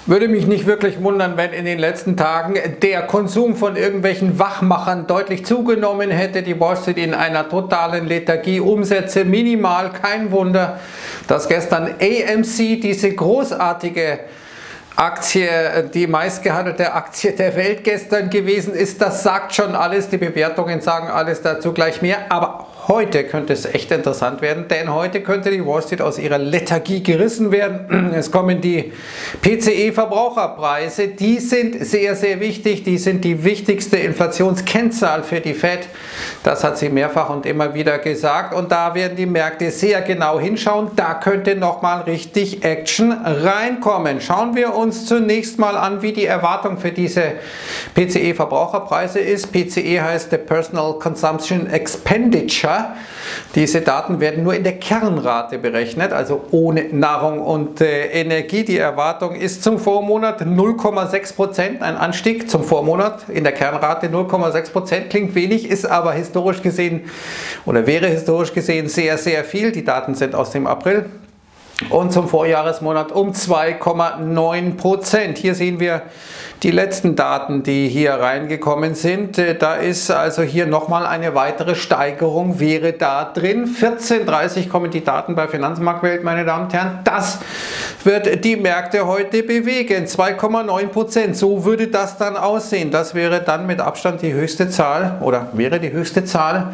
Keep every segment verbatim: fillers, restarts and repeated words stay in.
Würde mich nicht wirklich wundern, wenn in den letzten Tagen der Konsum von irgendwelchen Wachmachern deutlich zugenommen hätte. Die Wall Street in einer totalen Lethargie, Umsätze minimal. Kein Wunder, dass gestern A M C, diese großartige Aktie, die meistgehandelte Aktie der Welt gestern gewesen ist. Das sagt schon alles, die Bewertungen sagen alles dazu gleich mehr. Aber heute könnte es echt interessant werden, denn heute könnte die Wall Street aus ihrer Lethargie gerissen werden. Es kommen die P C E-Verbraucherpreise, die sind sehr, sehr wichtig. Die sind die wichtigste Inflationskennzahl für die Fed. Das hat sie mehrfach und immer wieder gesagt. Und da werden die Märkte sehr genau hinschauen. Da könnte nochmal richtig Action reinkommen. Schauen wir uns zunächst mal an, wie die Erwartung für diese P C E-Verbraucherpreise ist. P C E heißt the Personal Consumption Expenditure. Diese Daten werden nur in der Kernrate berechnet, also ohne Nahrung und äh, Energie. Die Erwartung ist zum Vormonat null Komma sechs Prozent, ein Anstieg zum Vormonat in der Kernrate null Komma sechs Prozent. Klingt wenig, ist aber historisch gesehen oder wäre historisch gesehen sehr, sehr viel. Die Daten sind aus dem April. Und zum Vorjahresmonat um zwei Komma neun Prozent. Hier sehen wir die letzten Daten, die hier reingekommen sind. Da ist also hier nochmal eine weitere Steigerung, wäre da drin. vierzehn Uhr dreißig kommen die Daten bei Finanzmarktwelt, meine Damen und Herren. Das wird die Märkte heute bewegen. zwei Komma neun Prozent, so würde das dann aussehen. Das wäre dann mit Abstand die höchste Zahl oder wäre die höchste Zahl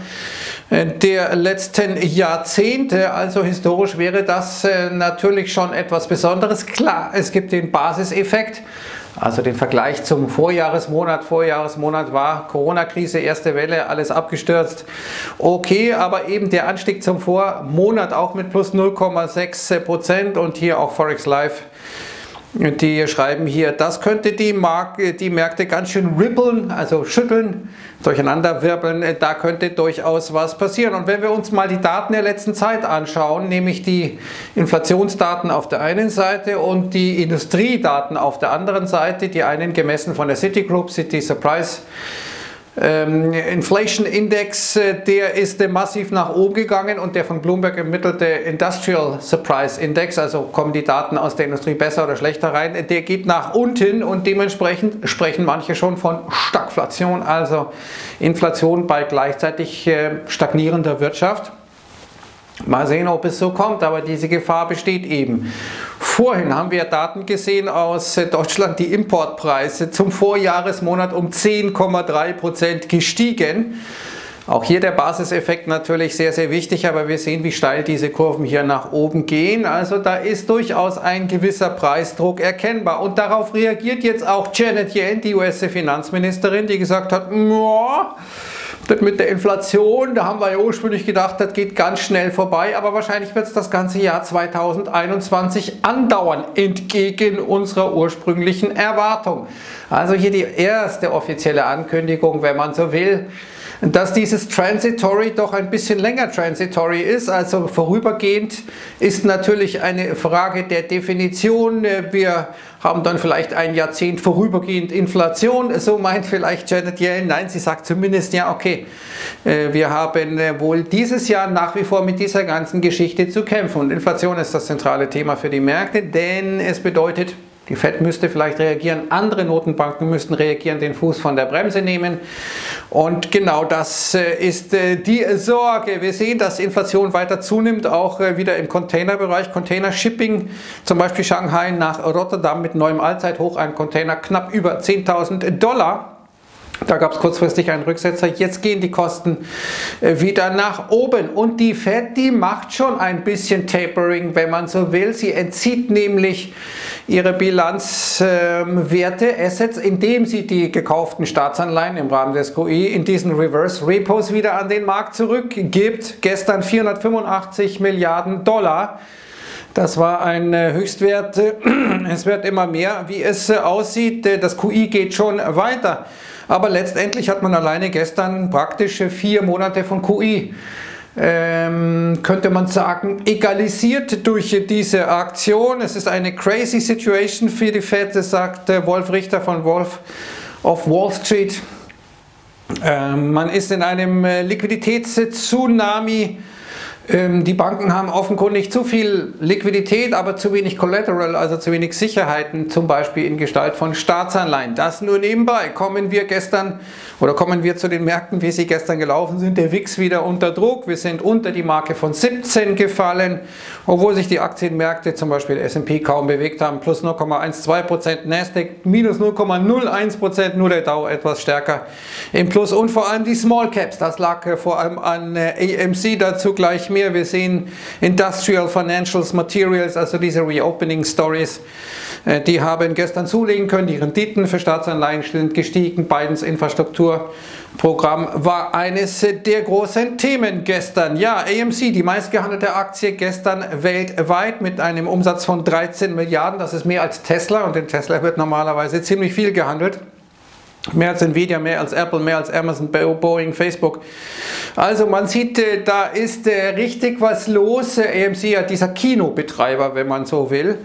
der letzten Jahrzehnte. Also historisch wäre das natürlich schon etwas Besonderes. Klar, es gibt den Basiseffekt, also den Vergleich zum Vorjahresmonat. Vorjahresmonat war Corona-Krise, erste Welle, alles abgestürzt. Okay, aber eben der Anstieg zum Vormonat auch mit plus null Komma sechs Prozent und hier auch Forex Live. Die schreiben hier, das könnte die, Mark die Märkte ganz schön rippeln, also schütteln, durcheinander wirbeln, da könnte durchaus was passieren. Und wenn wir uns mal die Daten der letzten Zeit anschauen, nämlich die Inflationsdaten auf der einen Seite und die Industriedaten auf der anderen Seite, die einen gemessen von der Citigroup, City Surprise, Ähm, Inflation Index, der ist äh, massiv nach oben gegangen und der von Bloomberg ermittelte Industrial Surprise Index, also kommen die Daten aus der Industrie besser oder schlechter rein, der geht nach unten und dementsprechend sprechen manche schon von Stagflation, also Inflation bei gleichzeitig äh, stagnierender Wirtschaft. Mal sehen, ob es so kommt, aber diese Gefahr besteht eben. Vorhin haben wir Daten gesehen aus Deutschland, die Importpreise zum Vorjahresmonat um zehn Komma drei Prozent gestiegen. Auch hier der Basiseffekt natürlich sehr, sehr wichtig, aber wir sehen, wie steil diese Kurven hier nach oben gehen. Also da ist durchaus ein gewisser Preisdruck erkennbar. Und darauf reagiert jetzt auch Janet Yellen, die U S-Finanzministerin, die gesagt hat, das mit der Inflation, da haben wir ja ursprünglich gedacht, das geht ganz schnell vorbei, aber wahrscheinlich wird es das ganze Jahr zweitausendeinundzwanzig andauern, entgegen unserer ursprünglichen Erwartung. Also hier die erste offizielle Ankündigung, wenn man so will, dass dieses Transitory doch ein bisschen länger Transitory ist, also vorübergehend, ist natürlich eine Frage der Definition. Wir haben dann vielleicht ein Jahrzehnt vorübergehend Inflation, so meint vielleicht Janet Yellen. Nein, sie sagt zumindest, ja okay, wir haben wohl dieses Jahr nach wie vor mit dieser ganzen Geschichte zu kämpfen. Und Inflation ist das zentrale Thema für die Märkte, denn es bedeutet, die Fed müsste vielleicht reagieren, andere Notenbanken müssten reagieren, den Fuß von der Bremse nehmen. Und genau das ist die Sorge. Wir sehen, dass Inflation weiter zunimmt, auch wieder im Containerbereich. Container-Shipping, zum Beispiel Shanghai nach Rotterdam mit neuem Allzeithoch, ein Container knapp über zehntausend Dollar. Da gab es kurzfristig einen Rücksetzer, jetzt gehen die Kosten wieder nach oben und die Fed, die macht schon ein bisschen Tapering, wenn man so will. Sie entzieht nämlich ihre Bilanzwerte, ähm, Assets, indem sie die gekauften Staatsanleihen im Rahmen des Q I in diesen Reverse Repos wieder an den Markt zurückgibt. Gestern vierhundertfünfundachtzig Milliarden Dollar. Das war ein Höchstwert, es wird immer mehr, wie es aussieht. Das Q I geht schon weiter. Aber letztendlich hat man alleine gestern praktisch vier Monate von Q I, ähm, könnte man sagen, egalisiert durch diese Aktion. Es ist eine crazy situation für die Fed, das sagt Wolf Richter von Wolf of Wall Street. Ähm, man ist in einem Liquiditätstsunami Die Banken haben offenkundig zu viel Liquidität, aber zu wenig Collateral, also zu wenig Sicherheiten, zum Beispiel in Gestalt von Staatsanleihen. Das nur nebenbei. Kommen wir gestern oder kommen wir zu den Märkten, wie sie gestern gelaufen sind. Der W I X wieder unter Druck. Wir sind unter die Marke von siebzehn gefallen, obwohl sich die Aktienmärkte, zum Beispiel S und P, kaum bewegt haben. Plus null Komma zwölf Prozent, Nasdaq minus null Komma null eins Prozent, nur der Dow etwas stärker im Plus. Und vor allem die Small Caps, das lag vor allem an A M C, dazu gleich mehr. Wir sehen Industrial, Financials, Materials, also diese Reopening Stories, die haben gestern zulegen können. Die Renditen für Staatsanleihen sind gestiegen. Bidens Infrastrukturprogramm war eines der großen Themen gestern. Ja, A M C, die meistgehandelte Aktie gestern weltweit mit einem Umsatz von dreizehn Milliarden. Das ist mehr als Tesla, und in Tesla wird normalerweise ziemlich viel gehandelt. Mehr als Nvidia, mehr als Apple, mehr als Amazon, Boeing, Facebook. Also man sieht, da ist richtig was los. A M C, ja, dieser Kinobetreiber, wenn man so will,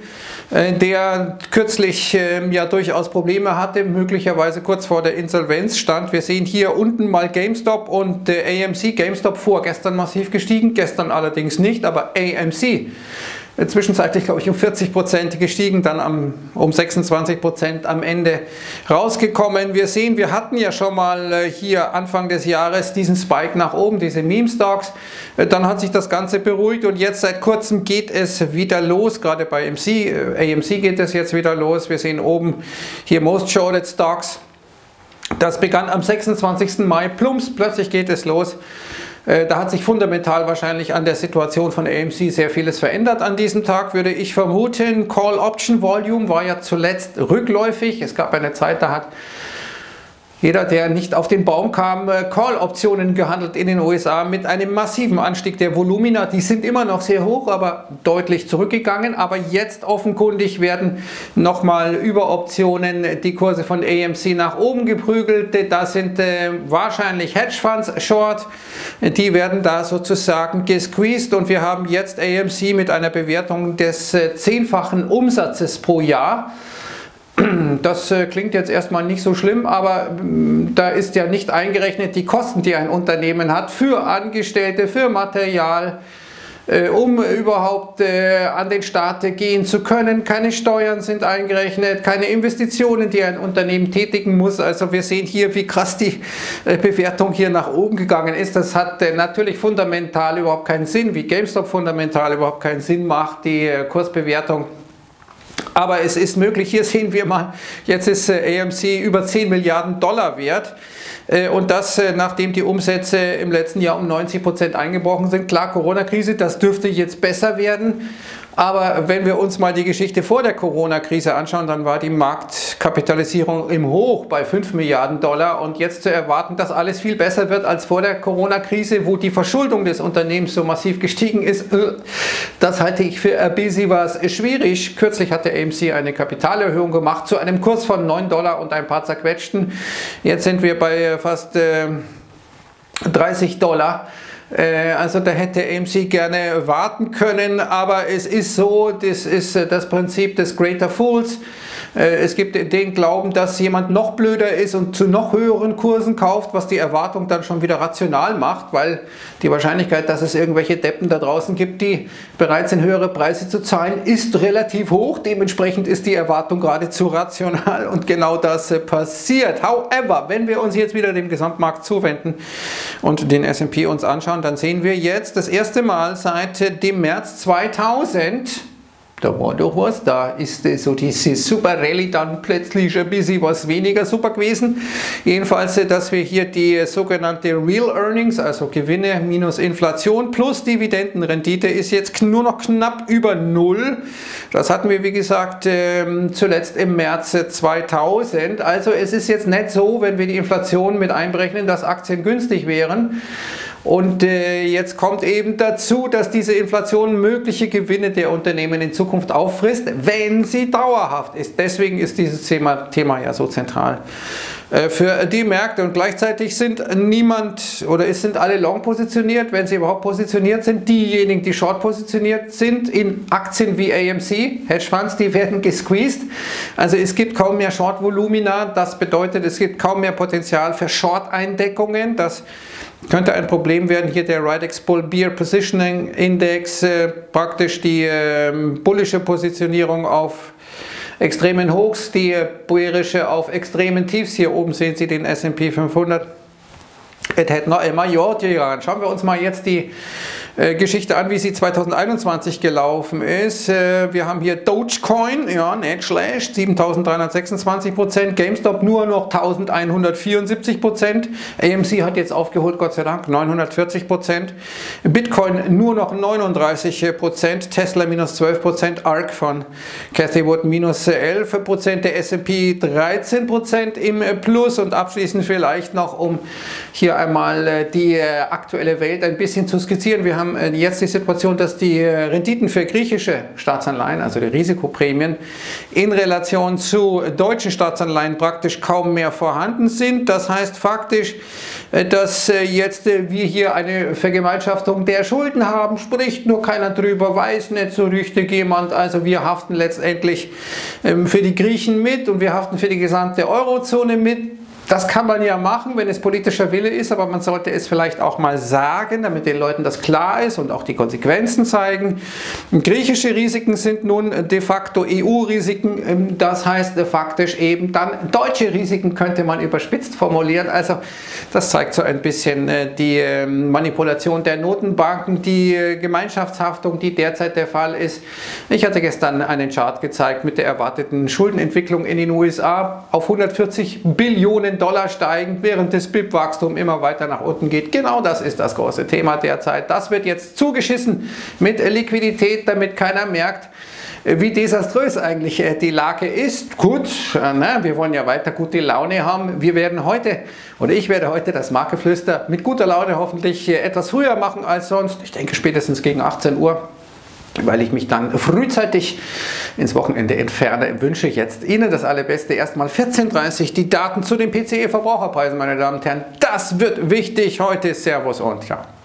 der kürzlich ja durchaus Probleme hatte, möglicherweise kurz vor der Insolvenz stand. Wir sehen hier unten mal GameStop und A M C. GameStop vorgestern massiv gestiegen, gestern allerdings nicht, aber A M C zwischenzeitlich, glaube ich, um vierzig Prozent gestiegen, dann am, um sechsundzwanzig Prozent am Ende rausgekommen. Wir sehen, wir hatten ja schon mal hier Anfang des Jahres diesen Spike nach oben, diese Meme-Stocks. Dann hat sich das Ganze beruhigt und jetzt seit kurzem geht es wieder los, gerade bei A M C. A M C geht es jetzt wieder los. Wir sehen oben hier Most Shorted Stocks. Das begann am sechsundzwanzigsten Mai, plumps, plötzlich geht es los. Da hat sich fundamental wahrscheinlich an der Situation von A M C sehr vieles verändert an diesem Tag, würde ich vermuten. Call Option Volume war ja zuletzt rückläufig. Es gab eine Zeit, da hat jeder, der nicht auf den Baum kam, Call-Optionen gehandelt in den U S A mit einem massiven Anstieg der Volumina. Die sind immer noch sehr hoch, aber deutlich zurückgegangen. Aber jetzt offenkundig werden nochmal über Optionen die Kurse von A M C nach oben geprügelt. Da sind äh, wahrscheinlich Hedgefonds short. Die werden da sozusagen gesqueezed. Und wir haben jetzt A M C mit einer Bewertung des äh, zehnfachen Umsatzes pro Jahr. Das äh, klingt jetzt erstmal nicht so schlimm, aber äh, da ist ja nicht eingerechnet die Kosten, die ein Unternehmen hat für Angestellte, für Material, äh, um überhaupt äh, an den Start gehen zu können. Keine Steuern sind eingerechnet, keine Investitionen, die ein Unternehmen tätigen muss. Also wir sehen hier, wie krass die äh, Bewertung hier nach oben gegangen ist. Das hat äh, natürlich fundamental überhaupt keinen Sinn, wie GameStop fundamental überhaupt keinen Sinn macht, die äh, Kursbewertung. Aber es ist möglich. Hier sehen wir mal, jetzt ist A M C über zehn Milliarden Dollar wert. Und das, nachdem die Umsätze im letzten Jahr um neunzig Prozent eingebrochen sind. Klar, Corona-Krise, das dürfte jetzt besser werden. Aber wenn wir uns mal die Geschichte vor der Corona-Krise anschauen, dann war die Marktkapitalisierung im Hoch bei fünf Milliarden Dollar. Und jetzt zu erwarten, dass alles viel besser wird als vor der Corona-Krise, wo die Verschuldung des Unternehmens so massiv gestiegen ist, das halte ich für ein bisschen was schwierig. Kürzlich hatte A M C eine Kapitalerhöhung gemacht zu einem Kurs von neun Dollar und ein paar zerquetschten. Jetzt sind wir bei fast äh, dreißig Dollar. Also da hätte A M C gerne warten können, aber es ist so, das ist das Prinzip des Greater Fools. Es gibt den Glauben, dass jemand noch blöder ist und zu noch höheren Kursen kauft, was die Erwartung dann schon wieder rational macht, weil die Wahrscheinlichkeit, dass es irgendwelche Deppen da draußen gibt, die bereit sind, höhere Preise zu zahlen, ist relativ hoch. Dementsprechend ist die Erwartung geradezu rational und genau das passiert. However, wenn wir uns jetzt wieder dem Gesamtmarkt zuwenden und den S und P uns anschauen, dann sehen wir jetzt das erste Mal seit dem März zweitausend, da war doch was, da ist so diese Super Rallye dann plötzlich ein bisschen was weniger super gewesen. Jedenfalls, dass wir hier die sogenannte Real Earnings, also Gewinne minus Inflation plus Dividendenrendite, ist jetzt nur noch knapp über null. Das hatten wir, wie gesagt, zuletzt im März zweitausend. Also es ist jetzt nicht so, wenn wir die Inflation mit einberechnen, dass Aktien günstig wären. Und äh, jetzt kommt eben dazu, dass diese Inflation mögliche Gewinne der Unternehmen in Zukunft auffrisst, wenn sie dauerhaft ist. Deswegen ist dieses Thema, Thema ja so zentral äh, für die Märkte. Und gleichzeitig sind niemand oder es sind alle long positioniert, wenn sie überhaupt positioniert sind. Diejenigen, die short positioniert sind in Aktien wie A M C, Hedgefonds, die werden gesqueezed. Also es gibt kaum mehr Short-Volumina. Das bedeutet, es gibt kaum mehr Potenzial für Short-Eindeckungen. Das Könnte ein Problem werden. Hier der Ridex Bull Bear Positioning Index, äh, praktisch die äh, bullische Positionierung auf extremen Hochs, die bearische auf extremen Tiefs. Hier oben sehen Sie den S und P fünfhundert. Es hätte noch immer Jod gegangen. Schauen wir uns mal jetzt die äh, Geschichte an, wie sie zweitausendeinundzwanzig gelaufen ist. Äh, wir haben hier Dogecoin, ja, nicht schlecht, siebentausenddreihundertsechsundzwanzig Prozent, GameStop nur noch eintausendeinhundertvierundsiebzig Prozent, A M C hat jetzt aufgeholt, Gott sei Dank, neunhundertvierzig Prozent, Bitcoin nur noch neununddreißig Prozent, Tesla minus zwölf Prozent, Ark von Cathy Wood minus elf Prozent, der S und P dreizehn Prozent im Plus und abschließend vielleicht noch, um hier einmal die aktuelle Welt ein bisschen zu skizzieren. Wir haben jetzt die Situation, dass die Renditen für griechische Staatsanleihen, also die Risikoprämien, in Relation zu deutschen Staatsanleihen praktisch kaum mehr vorhanden sind. Das heißt faktisch, dass jetzt wir hier eine Vergemeinschaftung der Schulden haben, spricht nur keiner drüber, weiß nicht so richtig jemand. Also wir haften letztendlich für die Griechen mit und wir haften für die gesamte Eurozone mit. Das kann man ja machen, wenn es politischer Wille ist, aber man sollte es vielleicht auch mal sagen, damit den Leuten das klar ist und auch die Konsequenzen zeigen. Griechische Risiken sind nun de facto E U-Risiken, das heißt faktisch eben dann deutsche Risiken, könnte man überspitzt formulieren. Also das zeigt so ein bisschen die Manipulation der Notenbanken, die Gemeinschaftshaftung, die derzeit der Fall ist. Ich hatte gestern einen Chart gezeigt mit der erwarteten Schuldenentwicklung in den U S A auf hundertvierzig Billionen Dollar steigen, während das B I P-Wachstum immer weiter nach unten geht. Genau das ist das große Thema derzeit. Das wird jetzt zugeschissen mit Liquidität, damit keiner merkt, wie desaströs eigentlich die Lage ist. Gut, ne, wir wollen ja weiter gute Laune haben. Wir werden heute, oder ich werde heute das Marktgeflüster mit guter Laune hoffentlich etwas früher machen als sonst. Ich denke spätestens gegen achtzehn Uhr. Weil ich mich dann frühzeitig ins Wochenende entferne, wünsche ich jetzt Ihnen das Allerbeste. Erstmal vierzehn Uhr dreißig die Daten zu den P C E-Verbraucherpreisen, meine Damen und Herren. Das wird wichtig heute. Servus und ciao.